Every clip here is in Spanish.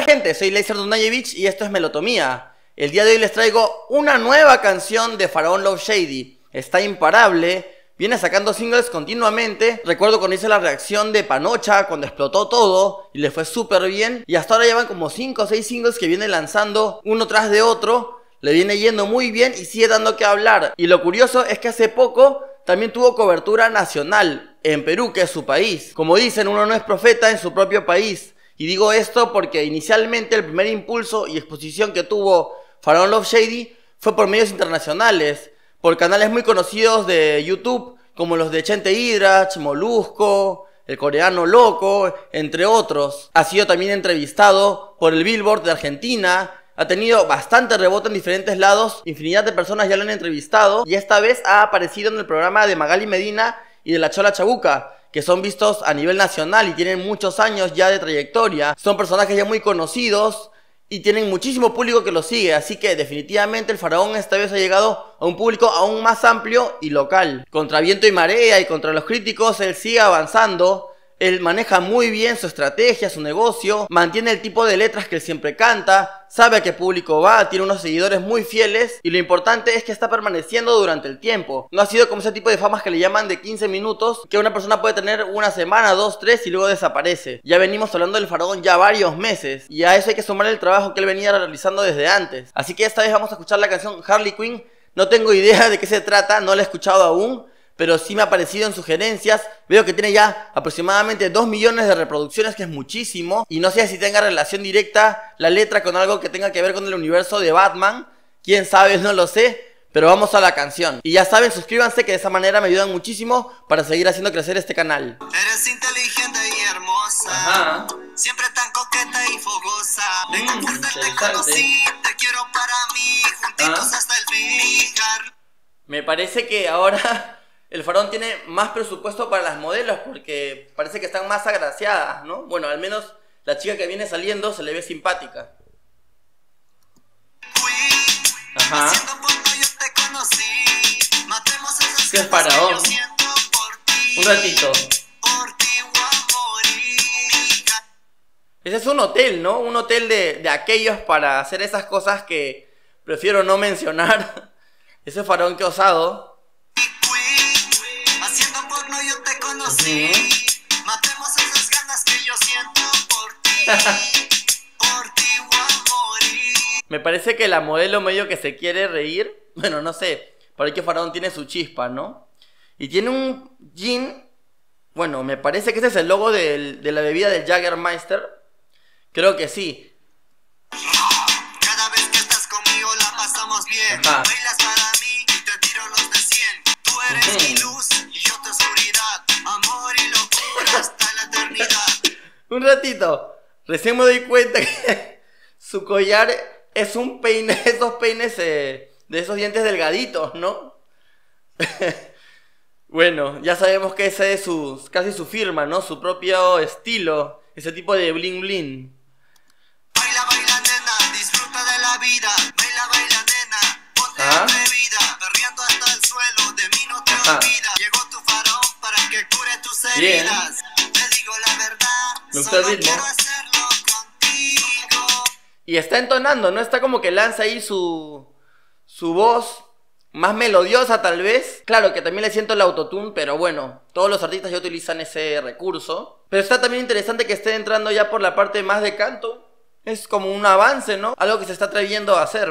Gente, soy Lazer Dunajevich y esto es Melotomía. El día de hoy les traigo una nueva canción de Faraón Love Shady. Está imparable, viene sacando singles continuamente. Recuerdo cuando hice la reacción de Panocha, cuando explotó todo y le fue súper bien. Y hasta ahora llevan como 5 o 6 singles que viene lanzando uno tras de otro. Le viene yendo muy bien y sigue dando que hablar. Y lo curioso es que hace poco también tuvo cobertura nacional en Perú, que es su país. Como dicen, uno no es profeta en su propio país. Y digo esto porque inicialmente el primer impulso y exposición que tuvo Faraón Love Shady fue por medios internacionales, por canales muy conocidos de YouTube, como los de Chente Hidrach, Molusco, el coreano Loco, entre otros. Ha sido también entrevistado por el Billboard de Argentina, ha tenido bastante rebote en diferentes lados, infinidad de personas ya lo han entrevistado, y esta vez ha aparecido en el programa de Magali Medina y de La Chola Chabuca, que son vistos a nivel nacional y tienen muchos años ya de trayectoria. Son personajes ya muy conocidos y tienen muchísimo público que los sigue, así que definitivamente el Faraón esta vez ha llegado a un público aún más amplio y local. Contra viento y marea y contra los críticos, él sigue avanzando. Él maneja muy bien su estrategia, su negocio, mantiene el tipo de letras que él siempre canta, sabe a qué público va, tiene unos seguidores muy fieles y lo importante es que está permaneciendo durante el tiempo. No ha sido como ese tipo de famas que le llaman de 15 minutos, que una persona puede tener una semana, 2, 3 y luego desaparece. Ya venimos hablando del Faraón ya varios meses y a eso hay que sumar el trabajo que él venía realizando desde antes. Así que esta vez vamos a escuchar la canción Harley Quinn. No tengo idea de qué se trata, no la he escuchado aún, pero sí me ha aparecido en sugerencias. Veo que tiene ya aproximadamente 2 millones de reproducciones, que es muchísimo. Y no sé si tenga relación directa la letra con algo que tenga que ver con el universo de Batman. Quién sabe, no lo sé. Pero vamos a la canción. Y ya saben, suscríbanse, que de esa manera me ayudan muchísimo para seguir haciendo crecer este canal. Eres inteligente y hermosa. Ajá. Siempre tan coqueta y fogosa. De confortar te conocí, te quiero para mí, juntitos hasta el fin. Me parece que ahora el Faraón tiene más presupuesto para las modelos, porque parece que están más agraciadas, ¿no? Bueno, al menos la chica que viene saliendo se le ve simpática. Ajá. ¿Qué es Faraón? Un ratito. Ese es un hotel, ¿no? Un hotel de aquellos para hacer esas cosas que prefiero no mencionar. Ese Faraón, qué osado. Matemos esas ganas que yo siento por ti. Por ti voy a morir. Me parece que la modelo medio que se quiere reír. Bueno, no sé. Parece que Faraón tiene su chispa, ¿no? Y tiene un jean. Bueno, me parece que ese es el logo de la bebida del Jägermeister. Creo que sí. Cada vez que estás conmigo la pasamos bien. Ajá. Bailas para mí y te tiro los de 100. Tú eres mi luz y yo tu oscuridad. Amor y locura hasta la eternidad. Un ratito. Recién me doy cuenta que su collar es un peine, esos peines de esos dientes delgaditos, ¿no? Bueno, ya sabemos que ese es casi su firma, ¿no? Su propio estilo, ese tipo de bling bling. Baila, baila, nena, disfruta de la vida. Baila, baila, nena, ponte atrevida. Perreando hasta el suelo, de mí no te olvidas. Llegó tu Faraón para que cure tus heridas. Te digo la verdad, me gusta el ritmo. Quiero hacerlo contigo. Y está entonando, ¿no? Está como que lanza ahí su voz más melodiosa tal vez. Claro que también le siento el autotune, pero bueno, todos los artistas ya utilizan ese recurso. Pero está también interesante que esté entrando ya por la parte más de canto. Es como un avance, ¿no? Algo que se está atreviendo a hacer.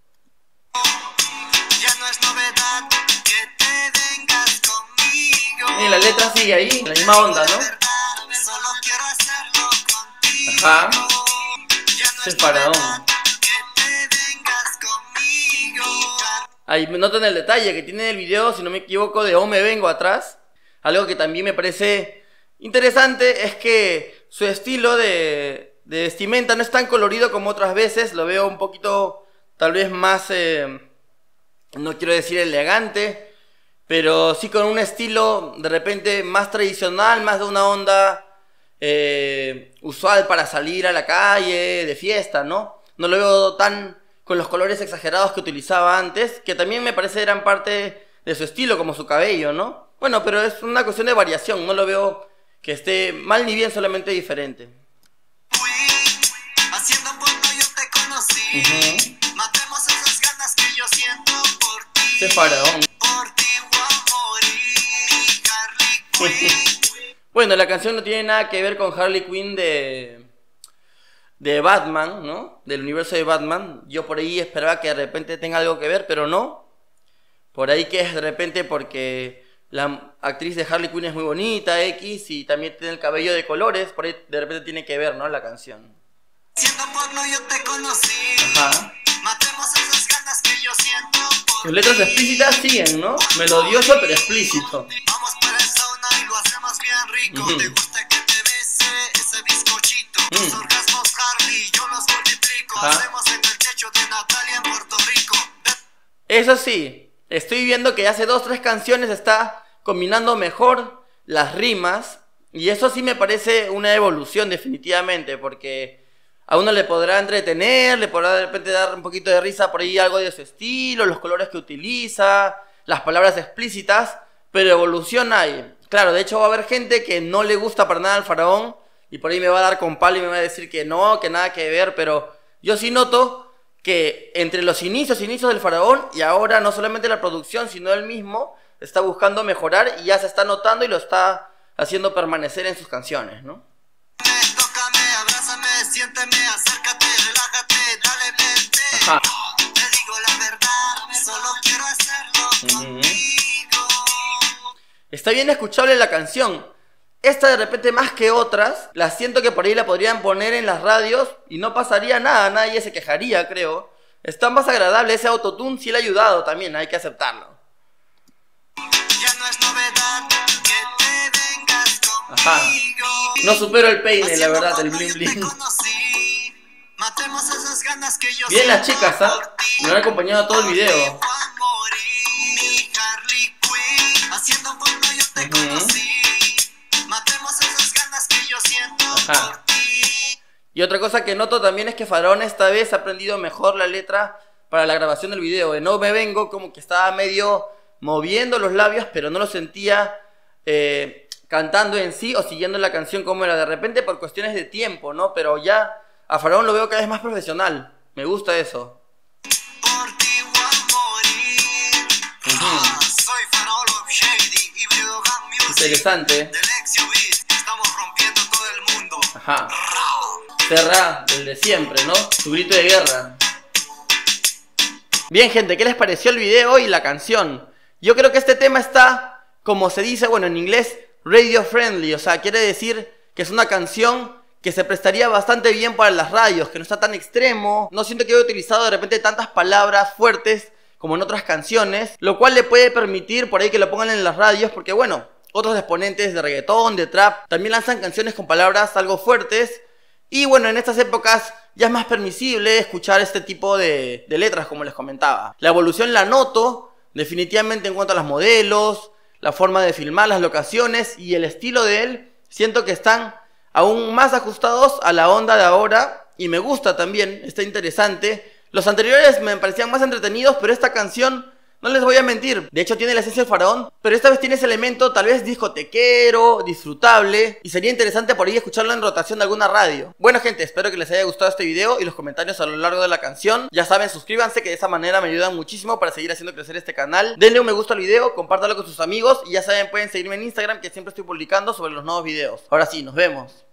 Ya no es novedad que te vengas conmigo. Y la letra sigue ahí, la misma onda, ¿no? Solo quiero hacerlo contigo. Ajá. Ya no es Faraón. novedad que te vengas conmigo. Ahí notan el detalle que tiene el video, si no me equivoco, de O Me Vengo atrás. Algo que también me parece interesante es que su estilo de vestimenta no es tan colorido como otras veces. Lo veo un poquito, tal vez más, no quiero decir elegante, pero sí con un estilo de repente más tradicional, más de una onda usual para salir a la calle, de fiesta, ¿no? No lo veo tan con los colores exagerados que utilizaba antes, que también me parece eran parte de su estilo, como su cabello, ¿no? Bueno, pero es una cuestión de variación, no lo veo que esté mal ni bien, solamente diferente. Haciendo Matemos esas ganas que yo siento por ti. Ese faraón. Por ti voy a morir, Harley Quinn. Bueno, la canción no tiene nada que ver con Harley Quinn de Batman, ¿no? Del universo de Batman. Yo por ahí esperaba que de repente tenga algo que ver, pero no. Por ahí que es de repente porque la actriz de Harley Quinn es muy bonita, X, y también tiene el cabello de colores. Por ahí de repente tiene que ver, ¿no? La canción. Siendo porno yo te conocí. Ajá. Matemos esas ganas que yo siento por Sus letras explícitas siguen, ¿no? Melodioso pero explícito. Vamos para el sauna y lo hacemos bien rico. ¿Te gusta que te bese ese bizcochito? Los orgasmos Harley yo los multiplico. Hacemos en el techo de Natalia en Puerto Rico. Eso sí, estoy viendo que hace 2-3 canciones está combinando mejor las rimas. Y eso sí me parece una evolución definitivamente, porque a uno le podrá entretener, le podrá de repente dar un poquito de risa por ahí, algo de su estilo, los colores que utiliza, las palabras explícitas, pero evolución hay. Claro, de hecho va a haber gente que no le gusta para nada al faraón y por ahí me va a dar con palo y me va a decir que no, que nada que ver, pero yo sí noto que entre los inicios del faraón y ahora no solamente la producción, sino él mismo está buscando mejorar y ya se está notando y lo está haciendo permanecer en sus canciones, ¿no? Tócame, abrázame, siénteme, acércate, relájate, dale, vente. Ajá. Te digo la verdad, solo quiero hacerlo contigo. Está bien escuchable la canción. Esta de repente más que otras, la siento que por ahí la podrían poner en las radios y no pasaría nada, nadie se quejaría, creo. Está más agradable, ese autotune sí le ha ayudado también, hay que aceptarlo. Ya no es novedad que te vengas conmigo. Ajá. No supero el peine, la verdad, el bling bling. Matemos esas ganas que yo Bien las siento chicas, ¿ah? por ti. Me han acompañado todo el video. Voy a morir, Harley Quinn. Haciendo porno yo te conocí. Matemos esas ganas que yo siento por ti. Y otra cosa que noto también es que Faraón esta vez ha aprendido mejor la letra para la grabación del video. De No Me Vengo, como que estaba medio moviendo los labios, pero no lo sentía cantando en sí o siguiendo la canción como era. De repente por cuestiones de tiempo, ¿no? Pero ya a Faraón lo veo cada vez más profesional. Me gusta eso. Por ti voy a morir. Soy Faraón Love Shady, híbrido Gun Music. Interesante. Del Exio Beat, estamos rompiendo todo el mundo. Ajá. Serra, el de siempre, ¿no? Su grito de guerra. Bien, gente, ¿qué les pareció el video y la canción? Yo creo que este tema está, como se dice, bueno, en inglés, radio friendly. O sea, quiere decir que es una canción que se prestaría bastante bien para las radios, que no está tan extremo. No siento que haya utilizado de repente tantas palabras fuertes como en otras canciones, lo cual le puede permitir por ahí que lo pongan en las radios, porque bueno, otros exponentes de reggaetón, de trap, también lanzan canciones con palabras algo fuertes. Y bueno, en estas épocas ya es más permisible escuchar este tipo de letras, como les comentaba. La evolución la noto definitivamente en cuanto a los modelos, la forma de filmar, las locaciones y el estilo de él. Siento que están aún más ajustados a la onda de ahora y me gusta también, está interesante. Los anteriores me parecían más entretenidos, pero esta canción, no les voy a mentir, de hecho tiene la esencia del faraón, pero esta vez tiene ese elemento tal vez discotequero, disfrutable, y sería interesante por ahí escucharlo en rotación de alguna radio. Bueno, gente, espero que les haya gustado este video y los comentarios a lo largo de la canción. Ya saben, suscríbanse, que de esa manera me ayudan muchísimo para seguir haciendo crecer este canal. Denle un me gusta al video, compártalo con sus amigos y ya saben, pueden seguirme en Instagram, que siempre estoy publicando sobre los nuevos videos. Ahora sí, nos vemos.